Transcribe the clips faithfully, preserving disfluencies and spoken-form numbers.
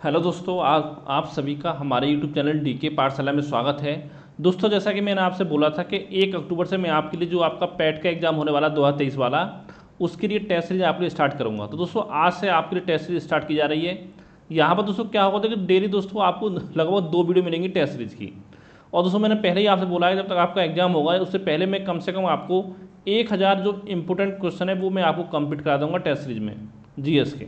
Hello दोस्तों, आप आप सभी का हमारे यूट्यूब चैनल डी के पाठशाला में स्वागत है। दोस्तों, जैसा कि मैंने आपसे बोला था कि एक अक्टूबर से मैं आपके लिए जो आपका पैट का एग्ज़ाम होने वाला दो हज़ार तेईस वाला, उसके लिए टेस्ट सीरीज आपके लिए स्टार्ट करूंगा। तो दोस्तों, आज से आपके लिए टेस्ट सीरीज स्टार्ट की जा रही है। यहाँ पर दोस्तों क्या होगा कि डेली दोस्तों आपको लगभग दो वीडियो मिलेंगी टेस्ट सीरीज की। और दोस्तों, मैंने पहले ही आपसे बोला है जब तक आपका एग्जाम होगा उससे पहले मैं कम से कम आपको एक हज़ार जो इंपॉर्टेंट क्वेश्चन है वो मैं आपको कंप्लीट करा दूंगा टेस्ट सीरीज में, जीएस के।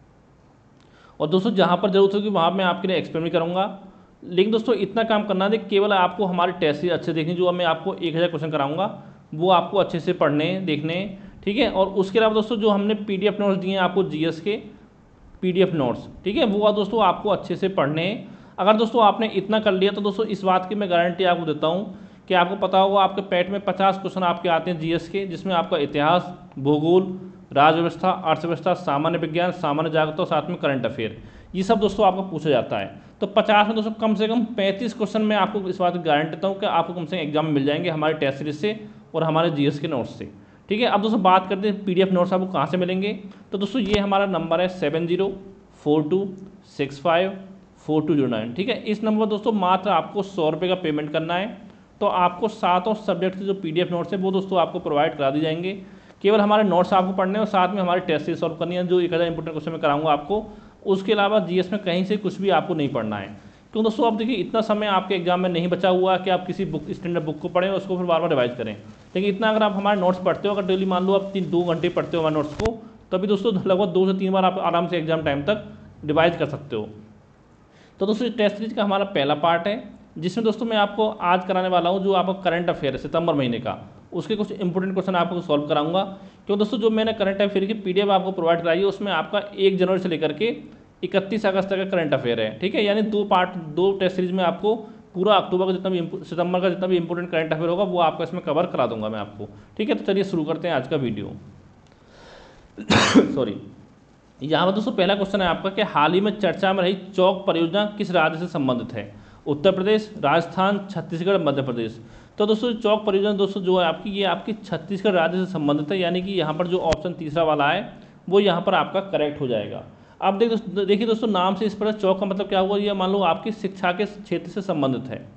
और दोस्तों, जहाँ पर जरूरत होगी वहाँ मैं आपके लिए एक्सप्लेन भी करूँगा। लेकिन दोस्तों, इतना काम करना है, केवल आपको हमारे टेस्ट सीरीज अच्छे देखनी, जो मैं आपको एक हज़ार क्वेश्चन कराऊंगा वो आपको अच्छे से पढ़ने देखने, ठीक है। और उसके अलावा दोस्तों, जो हमने पीडीएफ नोट्स दिए हैं आपको जीएस के पीडीएफ नोट्स, ठीक है, वो दोस्तों आपको अच्छे से पढ़ने हैं। अगर दोस्तों आपने इतना कर लिया तो दोस्तों इस बात की मैं गारंटी आपको देता हूँ कि आपको पता होगा आपके पैट में पचास क्वेश्चन आपके आते हैं जीएस के, जिसमें आपका इतिहास, भूगोल, राजव्यवस्था, अर्थव्यवस्था, सामान्य विज्ञान, सामान्य जागरूकता और साथ में करंट अफेयर, ये सब दोस्तों आपको पूछा जाता है। तो पचास में दोस्तों कम से कम पैंतीस क्वेश्चन मैं आपको इस बात की गारंटी देता हूँ कि आपको कम से कम एग्जाम में मिल जाएंगे हमारे टेस्ट सीरीज से और हमारे जीएस के नोट्स से, ठीक है। अब दोस्तों बात करते हैं पीडीएफ नोट्स आपको कहाँ से मिलेंगे। तो दोस्तों ये हमारा नंबर है seven zero four two six five four two zero nine, ठीक है। इस नंबर पर दोस्तों मात्र आपको सौ रुपये का पेमेंट करना है, तो आपको सातों सब्जेक्ट के जो पीडीएफ नोट्स है वो दोस्तों आपको प्रोवाइड करा दी जाएंगे। केवल हमारे नोट्स आपको पढ़ने और साथ में हमारे टेस्ट सीरीज सॉल्व करनी है, जो एक हज़ार इंपॉर्टेंट क्वेश्चन में कराऊंगा आपको। उसके अलावा जीएस में कहीं से कुछ भी आपको नहीं पढ़ना है, क्यों दोस्तों। अब देखिए, इतना समय आपके एग्जाम में नहीं बचा हुआ कि आप किसी बुक स्टैंडर्ड बुक को पढ़ें और उसको फिर बार बार रिवाइज करें। लेकिन इतना अगर आप हमारे नोट्स पढ़ते हो, अगर डेली मान लो आप तीन दो घंटे पढ़ते हो हमारे नोट्स को, तभी दोस्तों लगभग दो से तीन बार आप आराम से एग्जाम टाइम तक रिवाइज कर सकते हो। तो दोस्तों टेस्ट सीरीज का हमारा पहला पार्ट है, जिसमें दोस्तों मैं आपको आज कराने वाला हूँ जो आपका करंट अफेयर है सितंबर महीने का, उसके कुछ इंपॉर्टेंट क्वेश्चन आपको सॉल्व कराऊंगा। क्यों दोस्तों, जो मैंने करंट अफेयर की पीडीएफ आपको प्रोवाइड कराई है उसमें आपका एक जनवरी से लेकर के इकतीस अगस्त तक का करंट अफेयर है, ठीक है। यानी दो पार्ट, दो टेस्ट सीरीज में आपको पूरा अक्टूबर का जितना भी सितंबर का जितना भी इंपॉर्टेंट करंट अफेयर होगा वो आपका इसमें कवर करा दूंगा मैं आपको, ठीक है। तो चलिए शुरू करते हैं आज का वीडियो। सॉरी, यहाँ पर दोस्तों पहला क्वेश्चन है आपका कि हाल ही में चर्चा में रही चौक परियोजना किस राज्य से संबंधित है। उत्तर प्रदेश, राजस्थान, छत्तीसगढ़, मध्य प्रदेश। तो दोस्तों चौक परियोजना दोस्तों जो है आपकी, ये आपकी छत्तीसगढ़ राज्य से संबंधित है, यानी कि यहाँ पर जो ऑप्शन तीसरा वाला है वो यहाँ पर आपका करेक्ट हो जाएगा। अब देख देखिए दोस्तों, नाम से इस पर चौक का मतलब क्या हुआ, ये मान लो आपकी शिक्षा के क्षेत्र से संबंधित है,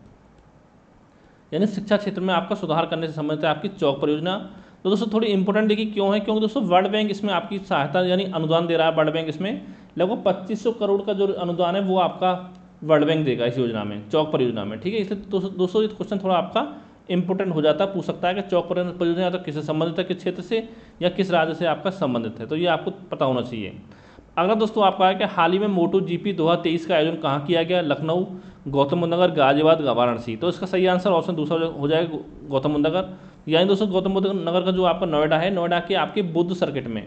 यानी शिक्षा क्षेत्र में आपका सुधार करने से संबंधित है आपकी चौक परियोजना। तो दोस्तों थोड़ी इंपॉर्टेंट देखिए क्यों है, क्योंकि दोस्तों वर्ल्ड बैंक इसमें आपकी सहायता यानी अनुदान दे रहा है। वर्ल्ड बैंक इसमें लगभग पच्चीस सौ करोड़ का जो अनुदान है वो आपका वर्ल्ड बैंक देगा इस योजना में, चौक परियोजना में, ठीक है। इसलिए दोस्तों दोस्तों ये क्वेश्चन थोड़ा आपका इंपॉर्टेंट हो जाता है, पूछ सकता है कि चौक परियोजना या तो किससे संबंधित है, किस क्षेत्र से या किस राज्य से आपका संबंधित है, तो ये आपको पता होना चाहिए। अगला दोस्तों आपका है कि हाल ही में मोटो जीपी दो हज़ार तेईस का आयोजन कहाँ किया गया। लखनऊ, गौतम बुद्ध नगर, गाजियाबाद, वाराणसी। तो इसका सही आंसर ऑप्शन दूसरा हो जाएगा गौतम बुद्ध नगर, यानी दोस्तों गौतम बुद्ध नगर का जो आपका नोएडा है, नोएडा के आपके बुद्ध सर्किट में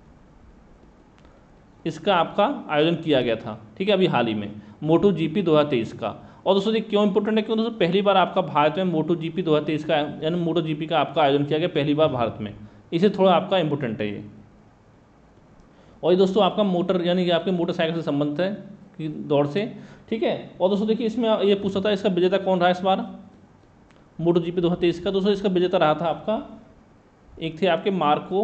इसका आपका आयोजन किया गया था, ठीक है, अभी हाल ही में मोटो जीपी दो हज़ार तेईस का। और दोस्तों ये क्यों इंपॉर्टेंट है, क्यों दोस्तों पहली बार आपका भारत में मोटो जीपी दो हज़ार तेईस का यानी मोटो जीपी का आपका आयोजन किया गया पहली बार भारत में, इसे थोड़ा आपका इंपॉर्टेंट है ये। और ये दोस्तों आपका मोटर यानी कि आपके मोटरसाइकिल से संबंधित है कि दौड़ से, ठीक है। और दोस्तों देखिए इसमें ये पूछ सकता है इसका विजेता कौन रहा इस बार मोटो जीपी दो हज़ार तेईस का। दोस्तों इसका विजेता रहा था आपका, एक थे आपके मार्को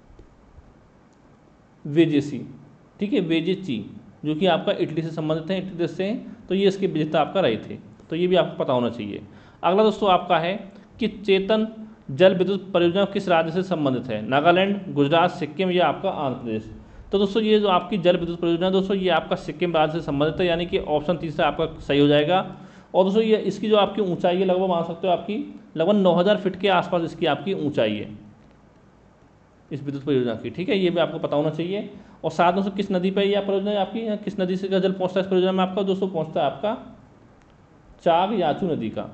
वेजेसी, ठीक है, वेजेची, जो कि आपका इटली से संबंधित है, इटली देश से हैं, तो ये इसके विजेता आपका रहे थे, तो ये भी आपको पता होना चाहिए। अगला दोस्तों आपका है कि चेतन जल विद्युत परियोजना किस राज्य से संबंधित है। नागालैंड, गुजरात, सिक्किम या आपका आंध्र प्रदेश। तो दोस्तों ये जो आपकी जल विद्युत परियोजना दोस्तों ये आपका सिक्किम राज्य से संबंधित है, यानी कि ऑप्शन तीसरा आपका सही हो जाएगा। और दोस्तों ये इसकी जो आपकी ऊंचाई है लगभग मान सकते हो आपकी लगभग नौ हज़ार फीट के आसपास इसकी आपकी ऊंचाई है इस विद्युत परियोजना की, ठीक है, ये भी आपको पता होना चाहिए। और साथ दोस्तों किस नदी पर यह परियोजना आपकी, किस नदी से जल पहुँचता है इस परियोजना में आपका, दोस्तों पहुँचता है आपका चाग याचू नदी का,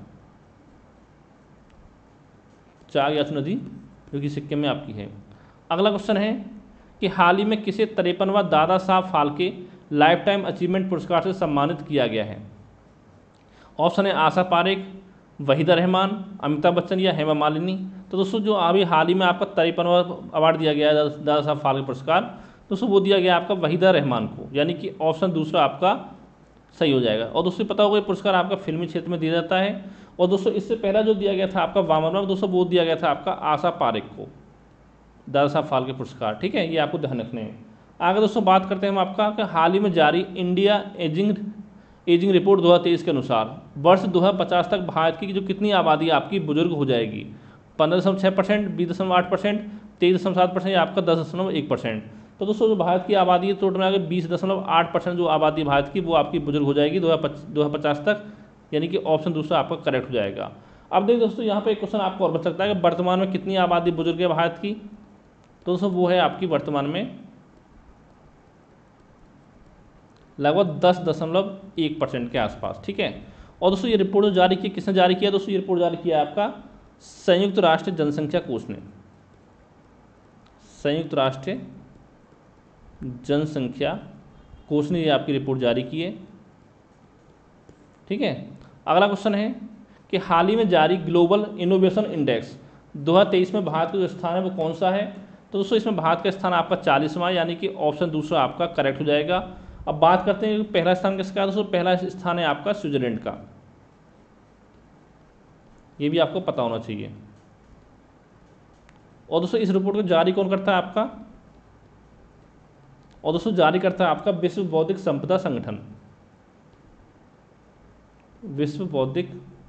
चाग याचू नदी जो कि सिक्किम में आपकी है। अगला क्वेश्चन है कि हाल ही में किसे तिरपनवा Dada Saheb Phalke life time achievement पुरस्कार से सम्मानित किया गया है। ऑप्शन है आशा पारेख, वहीदा रहमान, अमिताभ बच्चन या हेमा मालिनी। तो दोस्तों जो अभी हाल ही में आपका तिरपनवा अवार्ड दिया गया है दादा साहब फाल्के पुरस्कार, दोस्तों वो दिया गया आपका वहीदा रहमान को, यानी कि ऑप्शन दूसरा आपका सही हो जाएगा। और दोस्तों पता होगा ये पुरस्कार आपका फिल्मी क्षेत्र में दिया जाता है। और दोस्तों इससे पहला जो दिया गया था आपका वामन, दोस्तों वो दिया गया था आपका आशा पारेख को, दादा साहब फाल्के पुरस्कार, ठीक है, ये आपको ध्यान रखने हैं। आगे दोस्तों बात करते हैं हम आपका कि हाल ही में जारी इंडिया एजिंग एजिंग रिपोर्ट दो हज़ार तेईस के अनुसार वर्ष दो हज़ार पचास तक भारत की जो कितनी आबादी आपकी बुजुर्ग हो जाएगी, पंद्रह दशमलव छः परसेंट, बीस दशमलव आठ परसेंट, तेईस दशमलव सात परसेंट या आपका दस दशमलव एक परसेंट। तो दोस्तों जो भारत की आबादी है टोटल में आगे बीस दशमलव आठ परसेंट जो आबादी भारत की वो आपकी बुजुर्ग हो जाएगी दो हज़ार पचास तक, यानी कि ऑप्शन दूसरा आपका करेक्ट हो जाएगा। अब देखिए दोस्तों यहाँ पर एक क्वेश्चन आपको और बच सकता है कि वर्तमान में कितनी आबादी बुजुर्ग है भारत की, तो दोस्तों वो है आपकी वर्तमान में लगभग दस दशमलव एक परसेंट के आसपास। ठीक है, और दोस्तों ये रिपोर्ट जो जारी की किसने जारी किया, दोस्तों ये रिपोर्ट जारी किया है आपका संयुक्त राष्ट्र जनसंख्या कोष ने, संयुक्त राष्ट्र जनसंख्या कोष ने ये आपकी रिपोर्ट जारी की है। ठीक है, अगला क्वेश्चन है कि हाल ही में जारी ग्लोबल इनोवेशन इंडेक्स दो हज़ार तेईस में भारत का जो स्थान है वो कौन सा है, तो दोस्तों इसमें भारत का स्थान आपका चालीसवां, यानी कि ऑप्शन दूसरा आपका करेक्ट हो जाएगा। अब बात करते हैं कि पहला स्थान किसका है, दोस्तों पहला स्थान है आपका स्विट्जरलैंड का, ये भी आपको पता होना चाहिए। और दोस्तों इस रिपोर्ट को जारी कौन करता है आपका, और दोस्तों जारी करता है आपका विश्व बौद्धिक संपदा संगठन, विश्व बौद्धिक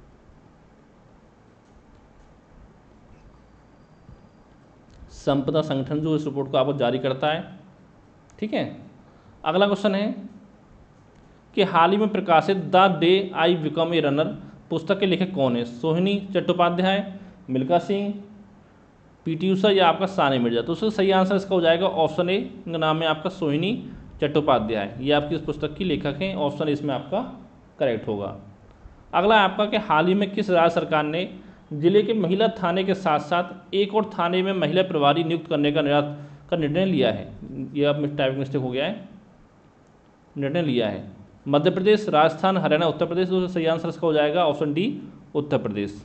संपदा संगठन जो इस रिपोर्ट को आपको जारी करता है। ठीक है, अगला क्वेश्चन है कि हाल ही में प्रकाशित the day I become a runner पुस्तक के लेखक कौन है, सोहिनी चट्टोपाध्याय, मिल्खा सिंह, पीटी उषा या आपका सानिया मिर्जा। तो उसका सही आंसर इसका हो जाएगा ऑप्शन ए, इनका नाम है आपका सोहिनी चट्टोपाध्याय, ये आपकी इस पुस्तक की लेखक हैं, ऑप्शन इसमें आपका करेक्ट होगा। अगला आपका कि हाल ही में किस राज्य सरकार ने जिले के महिला थाने के साथ साथ एक और थाने में महिला प्रभारी नियुक्त करने का निर्णय का निर्णय लिया है, ये आप टाइपिंग मिस्टेक हो गया है, निर्णय लिया है। मध्य प्रदेश, राजस्थान, हरियाणा, उत्तर प्रदेश। तो सही आंसर इसका हो जाएगा ऑप्शन डी, उत्तर प्रदेश।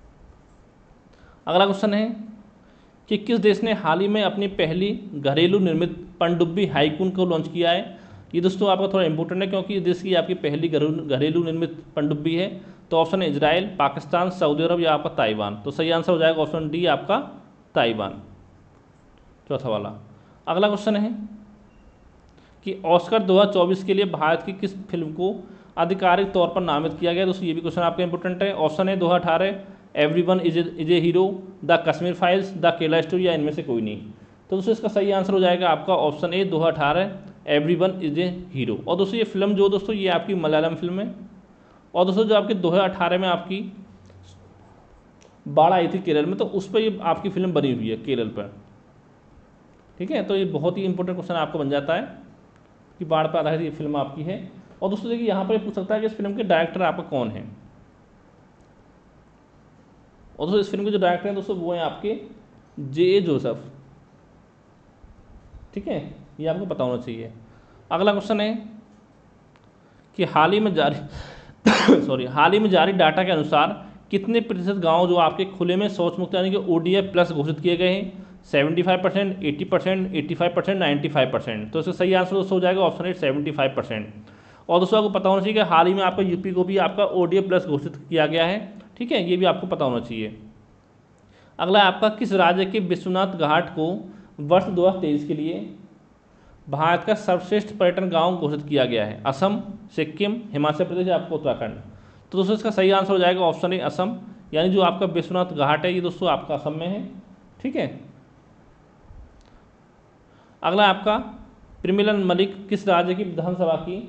अगला क्वेश्चन है कि किस देश ने हाल ही में अपनी पहली घरेलू निर्मित पनडुब्बी हाइकून को लॉन्च किया है, ये दोस्तों आपका थोड़ा इंपॉर्टेंट है क्योंकि देश की आपकी पहली घरेलू निर्मित पनडुब्बी है। तो ऑप्शन है इजराइल, पाकिस्तान, सऊदी अरब या आपका ताइवान। तो सही आंसर हो जाएगा ऑप्शन डी आपका ताइवान, चौथा वाला। अगला क्वेश्चन है कि ऑस्कर दो हज़ार चौबीस के लिए भारत की किस फिल्म को आधिकारिक तौर पर नामित किया गया, दोस्तों ये भी क्वेश्चन आपका इंपॉर्टेंट है। ऑप्शन है दो हज़ार अठारह everyone is is a hero, the Kashmir files, the Kerala story या इनमें से कोई नहीं। तो दोस्तों इसका सही आंसर हो जाएगा आपका ऑप्शन ए दो हज़ार अठारह एवरीवन इज ए हीरो। और दोस्तों ये फिल्म जो दोस्तों ये आपकी मलयालम फिल्म है, और दोस्तों जो आपकी दो हज़ार अठारह में आपकी बाढ़ आई थी केरल में, तो उस पर ये आपकी फिल्म बनी हुई है केरल पर। ठीक है, तो ये बहुत ही इंपॉर्टेंट क्वेश्चन आपको बन जाता है कि बाढ़ पर आधारित ये फिल्म आपकी है। और दोस्तों देखिए यहाँ पर पूछ सकता है कि इस फिल्म के डायरेक्टर आपका कौन है, और दोस्तों इस फिल्म के जो डायरेक्टर हैं दोस्तों वो हैं आपके जे ए जोसेफ। ठीक है, ये आपको पता होना चाहिए। अगला क्वेश्चन है कि हाल ही में जारी सॉरी हाल ही में जारी डाटा के अनुसार कितने प्रतिशत गांव जो आपके खुले में शौच मुक्त यानी कि ओ डी एफ प्लस घोषित किए गए हैं, पचहत्तर परसेंट, अस्सी परसेंट, पचासी परसेंट, पचानवे परसेंट। तो इसका सही आंसर दोस्तों हो जाएगा ऑप्शन एट पचहत्तर परसेंट। और दोस्तों आपको पता होना चाहिए कि हाल ही में आपका यूपी को भी आपका ओ डी एफ प्लस घोषित किया गया है। ठीक है, ये भी आपको पता होना चाहिए। अगला आपका किस राज्य के विश्वनाथ घाट को वर्ष दो हज़ार तेईस के लिए भारत का सर्वश्रेष्ठ पर्यटन गांव घोषित किया गया है, असम, सिक्किम, हिमाचल प्रदेश या आपको उत्तराखंड। तो दोस्तों इसका सही आंसर हो जाएगा ऑप्शन ए असम, यानी जो आपका विश्वनाथ घाट है ये दोस्तों आपका असम में है। ठीक है, अगला आपका प्रेमिला मलिक किस राज्य की विधानसभा की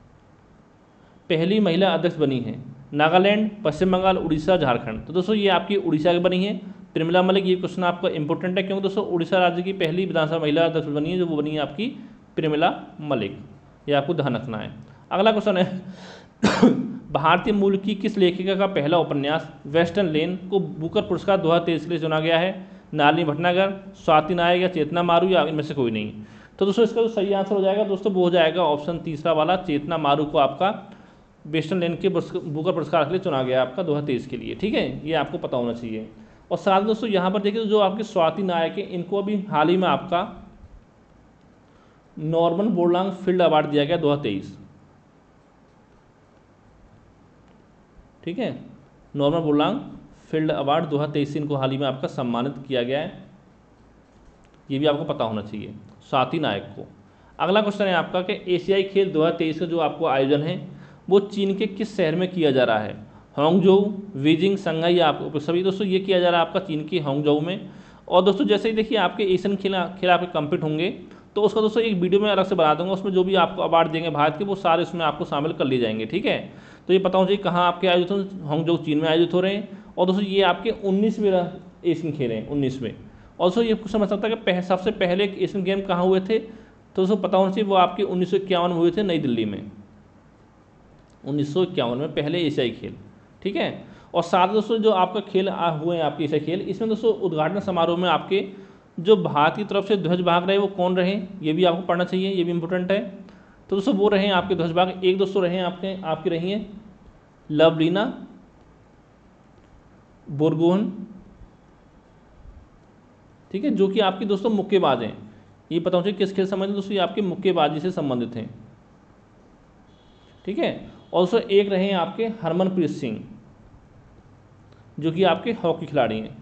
पहली महिला अध्यक्ष बनी है, नागालैंड, पश्चिम बंगाल, उड़ीसा, झारखंड। तो दोस्तों ये आपकी उड़ीसा की बनी है प्रेमिला मलिक। ये क्वेश्चन आपका इंपॉर्टेंट है क्योंकि दोस्तों उड़ीसा राज्य की पहली विधानसभा महिला अध्यक्ष बनी है, जो वो बनी है आपकी प्रेमिला मलिक, ये आपको ध्यान रखना है। अगला क्वेश्चन है भारतीय मूल की किस लेखिका का पहला उपन्यास वेस्टर्न लेन को बुकर पुरस्कार दो हज़ार तेईस के लिए चुना गया है, नालिनी भटनागर, स्वाति नायक या चेतना मारू या इनमें से कोई नहीं। तो दोस्तों इसका जो सही आंसर हो जाएगा दोस्तों वो हो जाएगा ऑप्शन तीसरा वाला, चेतना मारू को आपका वेस्टर्न लेन के बुकर पुरस्कार के लिए चुना गया आपका दो हज़ार तेईस के लिए। ठीक है, ये आपको पता होना चाहिए। और साथ दोस्तों यहाँ पर देखिए जो आपके स्वाति नायक है इनको अभी हाल ही में आपका नॉर्मन बोरलांग फील्ड अवार्ड दिया गया दो हज़ार तेईस। ठीक है, नॉर्मन बोरलांग फील्ड अवार्ड दो हज़ार तेईस इनको हाल ही में आपका सम्मानित किया गया है, ये भी आपको पता होना चाहिए स्वाति नायक को। अगला क्वेश्चन है आपका कि एशियाई खेल दो हज़ार तेईस का जो आपको आयोजन है वो चीन के किस शहर में किया जा रहा है? हांगझोउ, बीजिंग, शंघाई या आपको सभी दोस्तों ये किया जा रहा है आपका चीन की हांगझोउ में। और दोस्तों जैसे ही देखिए आपके एशियन खेल खेल आपके कंप्लीट होंगे तो उसका दोस्तों एक वीडियो में अलग से बना दूंगा, उसमें जो भी आपको अवार्ड देंगे भारत के वो सारे उसमें आपको शामिल कर लिए जाएंगे। ठीक है, तो ये पता होना चाहिए कहाँ आपके आयोजित हो, हांगझोउ चीन में आयोजित हो रहे हैं। और दोस्तों ये आपके उन्नीसवें एशियन खेल हैं, उन्नीसवें। और दोस्तों ये कुछ समझ सकता है कि पह, सबसे पहले एशियन गेम कहाँ हुए थे, तो दोस्तों पता होना चाहिए वो आपके उन्नीस सौ इक्यावन में हुए थे नई दिल्ली में, उन्नीस सौ इक्यावन में पहले एशियाई खेल। ठीक है, और साथ दोस्तों जो आपका खेल हुए हैं आपके एशियाई खेल, इसमें दोस्तों उद्घाटन समारोह में आपके जो भारत की तरफ से ध्वज भाग रहे वो कौन रहे, ये भी आपको पढ़ना चाहिए, ये भी इंपॉर्टेंट है। तो दोस्तों वो रहे हैं आपके ध्वज भाग, एक दोस्तों रहे हैं आपके आपकी रही हैं लवलीना बोरगोहन, ठीक है, जो कि आपकी दोस्तों मुक्केबाज हैं। ये पता होना चाहिए किस खेल से संबंधित दोस्तों, ये आपके मुक्केबाजी से संबंधित हैं। ठीक है, और दोस्तों एक रहे हैं आपके हरमनप्रीत सिंह जो कि आपके हॉकी खिलाड़ी हैं।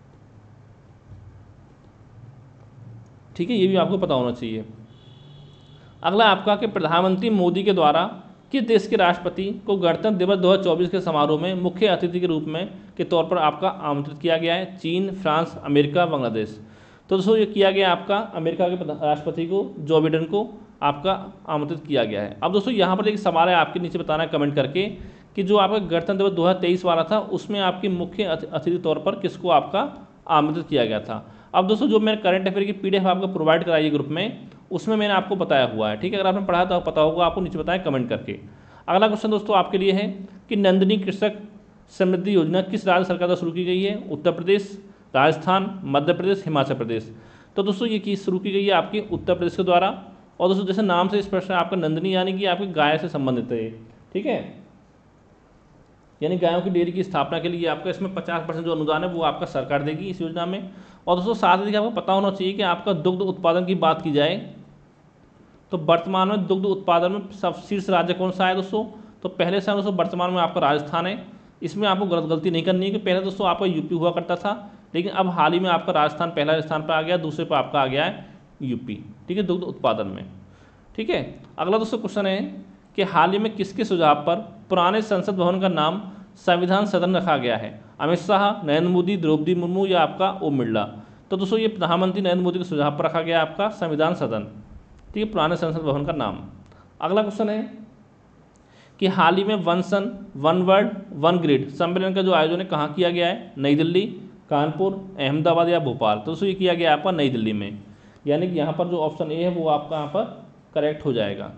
ठीक है, ये भी आपको पता होना चाहिए। अगला आपका कि प्रधानमंत्री मोदी के द्वारा किस देश के राष्ट्रपति को गणतंत्र दिवस दो हज़ार चौबीस के समारोह में मुख्य अतिथि के रूप में के तौर पर आपका आमंत्रित किया गया है? चीन, फ्रांस, अमेरिका, बांग्लादेश। तो दोस्तों ये किया गया आपका अमेरिका के राष्ट्रपति को जो बाइडेन को आपका आमंत्रित किया गया है। अब दोस्तों यहाँ पर एक सवाल है आपके नीचे बताना है कमेंट करके कि जो आपका गणतंत्र दिवस दो हज़ार तेईस वाला था उसमें आपके मुख्य अतिथि तौर पर किसको आपका आमंत्रित किया गया था? अब दोस्तों जो मैंने करंट अफेयर की पीडीएफ आपको प्रोवाइड कराई है ग्रुप में, उसमें मैंने आपको बताया हुआ है। ठीक है, अगर आपने पढ़ा तो पता होगा आपको, नीचे बताएं कमेंट करके। अगला क्वेश्चन दोस्तों आपके लिए है कि नंदिनी कृषक समृद्धि योजना किस राज्य सरकार द्वारा शुरू की गई है? उत्तर प्रदेश, राजस्थान, मध्य प्रदेश, हिमाचल प्रदेश। तो दोस्तों ये की शुरू की गई है आपकी उत्तर प्रदेश के द्वारा। और दोस्तों जैसे नाम से स्पष्ट है आपका नंदिनी यानी कि आपकी गाय से संबंधित है। ठीक है, यानी गायों की डेयरी की स्थापना के लिए आपका इसमें पचास परसेंट जो अनुदान है वो आपका सरकार देगी इस योजना में। और दोस्तों साथ ही आपको पता होना चाहिए कि आपका दुग्ध उत्पादन की बात की जाए तो वर्तमान में दुग्ध उत्पादन में सब शीर्ष राज्य कौन सा है दोस्तों? तो पहले से दोस्तों वर्तमान में आपका राजस्थान है। इसमें आपको गलती नहीं करनी है कि पहले दोस्तों आपका यूपी हुआ करता था, लेकिन अब हाल ही में आपका राजस्थान पहला स्थान पर आ गया, दूसरे पर आपका आ गया है यूपी। ठीक है, दुग्ध उत्पादन में। ठीक है, अगला दोस्तों क्वेश्चन है कि हाल ही में किसके सुझाव पर पुराने संसद भवन का नाम संविधान सदन रखा गया है? अमित शाह, नरेंद्र मोदी, द्रौपदी मुर्मू या आपका ओम बिरला। तो दोस्तों ये प्रधानमंत्री नरेंद्र मोदी के सुझाव पर रखा गया आपका संविधान सदन। ठीक है, पुराने संसद भवन का नाम। अगला क्वेश्चन है कि हाल ही में one sun one world one grid सम्मेलन का जो आयोजन है कहाँ किया गया है? नई दिल्ली, कानपुर, अहमदाबाद या भोपाल। तो दोस्तों ये किया गया आपका नई दिल्ली में, यानी कि यहाँ पर जो ऑप्शन ए है वो आपका यहाँ पर करेक्ट हो जाएगा।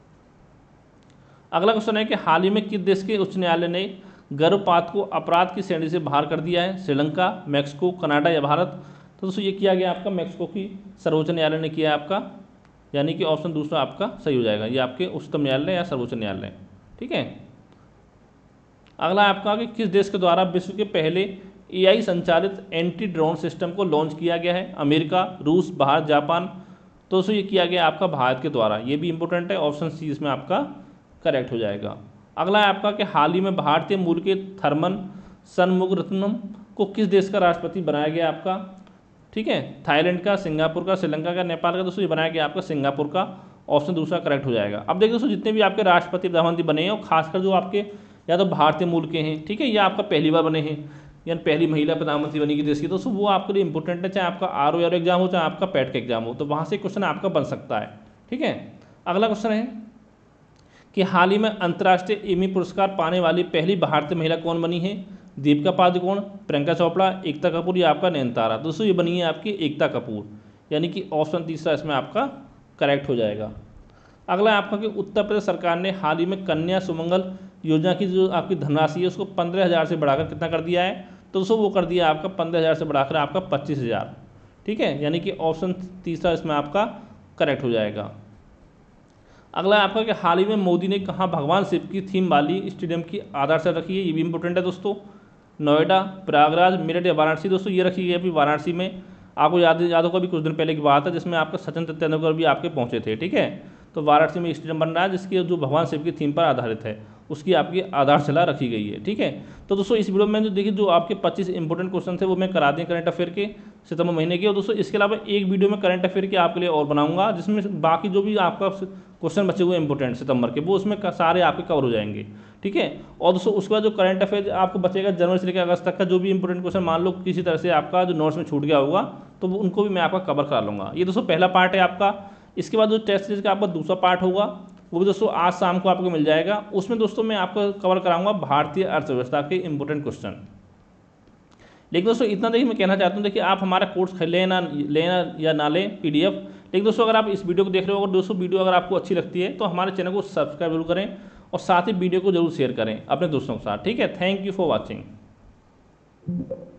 अगला क्वेश्चन है कि हाल ही में किस देश के उच्च न्यायालय ने गर्भपात को अपराध की श्रेणी से बाहर कर दिया है? श्रीलंका, मैक्सिको, कनाडा या भारत। तो दोस्तों ये किया गया आपका मैक्सिको की सर्वोच्च न्यायालय ने किया है आपका, यानी कि ऑप्शन दूसरा आपका सही हो जाएगा, ये आपके उच्चतम न्यायालय या सर्वोच्च न्यायालय। ठीक है, अगला आपका कि किस देश के द्वारा विश्व के पहले एआई संचालित एंटी ड्रोन सिस्टम को लॉन्च किया गया है? अमेरिका, रूस, भारत, जापान। तो दोस्तों ये किया गया आपका भारत के द्वारा, ये भी इंपॉर्टेंट है, ऑप्शन सी इसमें आपका करेक्ट हो जाएगा। अगला है आपका कि हाल ही में भारतीय मूल के थर्मन सनमुगरत्नम को किस देश का राष्ट्रपति बनाया गया आपका? ठीक है, थाईलैंड का, सिंगापुर का, श्रीलंका का, नेपाल का। दोस्तों ये बनाया गया आपका सिंगापुर का, ऑप्शन दूसरा करेक्ट हो जाएगा। अब देखिए दोस्तों जितने भी आपके राष्ट्रपति प्रधानमंत्री बने हैं और खासकर जो आपके या तो भारतीय मूल के हैं, ठीक है, या आपका पहली बार बने हैं, यानी पहली महिला प्रधानमंत्री बनी की देश की, दोस्तों वो आपके लिए इंपॉर्टेंट है, चाहे आपका आर ओ आर एग्जाम हो चाहे आपका पैट का एग्जाम हो, तो वहाँ से क्वेश्चन आपका बन सकता है। ठीक है, अगला क्वेश्चन है कि हाल ही में अंतर्राष्ट्रीय एमी पुरस्कार पाने वाली पहली भारतीय महिला कौन बनी है? दीपिका पादुकोण, प्रियंका चोपड़ा, एकता कपूर या आपका नयनतारा। दोस्तों ये बनी है आपकी एकता कपूर, यानी कि ऑप्शन तीसरा इसमें आपका करेक्ट हो जाएगा। अगला आपका कि उत्तर प्रदेश सरकार ने हाल ही में कन्या सुमंगल योजना की जो आपकी धनराशि है उसको पंद्रह हज़ार से बढ़ाकर कितना कर दिया है? तो दोस्तों वो कर दिया आपका पंद्रह हज़ार से बढ़ाकर आपका पच्चीस हज़ार। ठीक है, यानी कि ऑप्शन तीसरा इसमें आपका करेक्ट हो जाएगा। अगला आपका कि हाल ही में मोदी ने कहाँ भगवान शिव की थीम वाली स्टेडियम की आधारशिला रखी है? ये भी इंपॉर्टेंट है दोस्तों। नोएडा, प्रयागराज, मेरठ या वाराणसी। दोस्तों ये रखी गई अभी वाराणसी में। आपको याद याद होगा अभी कुछ दिन पहले की बात है जिसमें आपका सचिन तेंदुलकर भी आपके पहुंचे थे। ठीक है, तो वाराणसी में स्टेडियम बन रहा है जिसकी जो भगवान शिव की थीम पर आधारित है, उसकी आपकी आधारशिला रखी गई है। ठीक है, तो दोस्तों इस वीडियो में जो देखिए जो आपके पच्चीस इंपॉर्टेंट क्वेश्चन थे वो मैं करा दें करंट अफेयर के, सितंबर महीने की। और दोस्तों इसके अलावा एक वीडियो में करंट अफेयर की आपके लिए और बनाऊंगा, जिसमें बाकी जो भी आपका क्वेश्चन बचे हुए इंपॉर्टेंट सितंबर के, वो उसमें सारे आपके कवर हो जाएंगे, ठीक है। और दोस्तों उसके बाद जो करंट अफेयर आपको बचेगा जनवरी से लेकर अगस्त तक का, जो भी इंपॉर्टेंट क्वेश्चन मान लो किसी तरह से आपका जो नोट्स में छूट गया होगा, तो वो उनको भी मैं आपका कवर करा लूँगा। ये दोस्तों पहला पार्ट है आपका। इसके बाद जो टेस्ट सीरीज का आपका दूसरा पार्ट होगा, वो भी दोस्तों आज शाम को आपको मिल जाएगा। उसमें दोस्तों मैं आपको कवर कराऊंगा भारतीय अर्थव्यवस्था के इंपॉर्टेंट क्वेश्चन। लेकिन दोस्तों इतना देखिए मैं कहना चाहता हूँ, देखिए आप हमारा कोर्स लें ना लेना या ना लें पीडीएफ, लेकिन दोस्तों अगर आप इस वीडियो को देख रहे हो और दोस्तों वीडियो अगर आपको अच्छी लगती है तो हमारे चैनल को सब्सक्राइब जरूर करें और साथ ही वीडियो को जरूर शेयर करें अपने दोस्तों के साथ, ठीक है। Thank you for watching.